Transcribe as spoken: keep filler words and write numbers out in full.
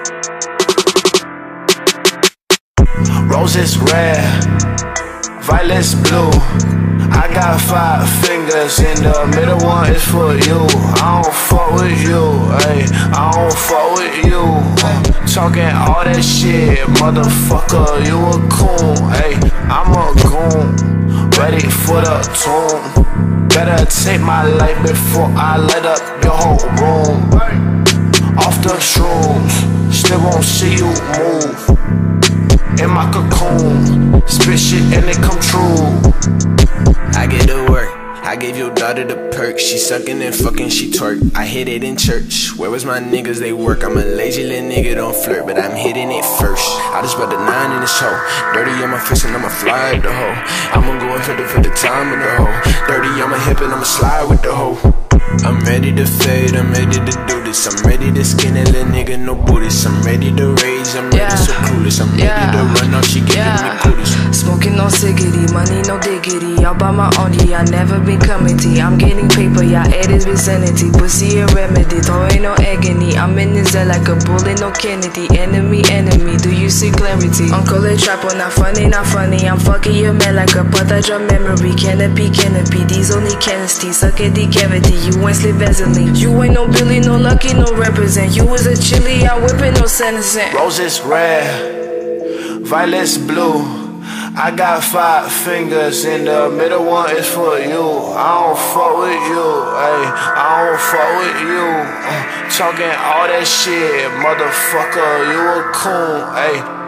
Roses red, violets blue. I got five fingers and the middle one is for you. I don't fuck with you, ayy, I don't fuck with you. uh, Talking all that shit, motherfucker, you a coon, ayy, I'm a goon, ready for the tomb. Better take my life before I light up your whole room. Off the shrooms, still won't see you move. In my cocoon, spit shit and it come true. I get to work, I gave your daughter the perk. She sucking and fucking, she twerk. I hit it in church. Where was my niggas? They work. I'm a lazy little nigga, don't flirt, but I'm hitting it first. I just brought the nine in this hoe. Dirty on my face and I'ma fly with the hoe. I'ma go and fit it for the time with the hoe. Dirty on my hip and I'ma slide with the hoe. I'm ready to fade, I'm ready to do this. I'm ready to skin a little nigga, no booties. I'm ready to rage, I'm ready yeah. so clueless. I'm ready yeah. to run off, she giving yeah. me cooties. Smoking no ciggity, money no diggity. All by my own, yeah, I never been coming to. I'm getting paper, yeah, it is vicinity. Pussy a remedy, though ain't no agony. I'm in the zone like a bullet, no Kennedy. Enemy, enemy, do you see clarity? Uncle a trapper, not funny, not funny. I'm fucking your man like a pot at your memory. Canopy, canopy, these only canister. Suck at the cavity, you ain't slip Vaseline. You ain't no Billy, no Lucky, no represent. You was a chili, I whipping no sentencing. Roses red, violets blue. I got five fingers and the middle one is for you. I don't fuck with you, ayy, I don't fuck with you. uh, Talking all that shit, motherfucker, you a coon, ayy.